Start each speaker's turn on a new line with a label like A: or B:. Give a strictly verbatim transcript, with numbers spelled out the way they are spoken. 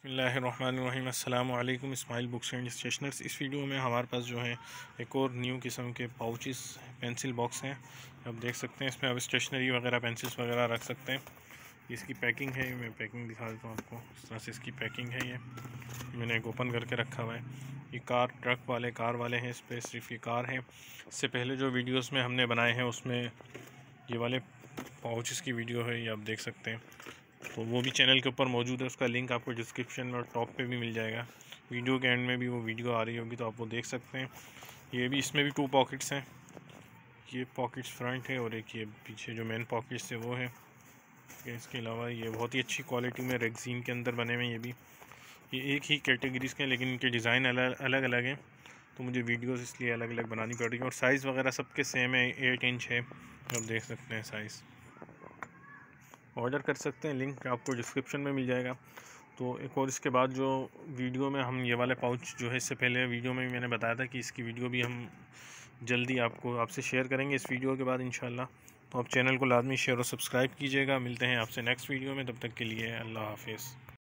A: बिस्मिल्लाहिर्रहमानिर्रहीम। अस्सलामु अलैकुम। Ismail books and stationers. इस वीडियो में हमारे पास जो है एक और न्यू किस्म के पाउचेस पेंसिल बॉक्स हैं। आप देख सकते हैं इसमें आप स्टेशनरी वगैरह पेंसिल्स वगैरह रख सकते हैं। इसकी पैकिंग है, मैं पैकिंग दिखा देता हूँ आपको। इस तरह से इसकी पैकिंग है। ये मैंने एक ओपन करके रखा हुआ है। ये कार ट्रक वाले कार वाले हैं, इस पर सिर्फ ये कार है। इससे पहले जो वीडियोज़ में हमने बनाए हैं उसमें ये वाले पाउचेस की वीडियो है, ये आप देख सकते हैं। तो वो भी चैनल के ऊपर मौजूद है, उसका लिंक आपको डिस्क्रिप्शन में और टॉप पे भी मिल जाएगा। वीडियो के एंड में भी वो वीडियो आ रही होगी तो आप वो देख सकते हैं। ये भी इसमें भी टू पॉकेट्स हैं। ये पॉकेट्स फ्रंट है और एक ये पीछे जो मेन पॉकेट्स है वो है। इसके अलावा ये बहुत ही अच्छी क्वालिटी में रेक्सीन के अंदर बने हुए हैं। ये भी ये एक ही कैटेगरीज़ के हैं लेकिन इनके डिज़ाइन अलग अलग अलग हैं, तो मुझे वीडियोस इसलिए अलग अलग बनानी पड़ रही है। और साइज़ वगैरह सबके सेम है, एट इंच है। आप देख सकते हैं साइज़। ऑर्डर कर सकते हैं, लिंक आपको डिस्क्रिप्शन में मिल जाएगा। तो एक और इसके बाद जो वीडियो में हम ये वाले पाउच जो है, इससे पहले वीडियो में भी मैंने बताया था कि इसकी वीडियो भी हम जल्दी आपको आपसे शेयर करेंगे इस वीडियो के बाद इंशाल्लाह। तो आप चैनल को लाजमी शेयर और सब्सक्राइब कीजिएगा। मिलते हैं आपसे नेक्स्ट वीडियो में, तब तक के लिए अल्लाह हाफिज़।